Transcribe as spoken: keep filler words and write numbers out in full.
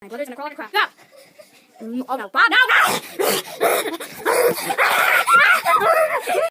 My brother's gonna crawl like a crap. Go! Mm, oh no, Bob, no, no!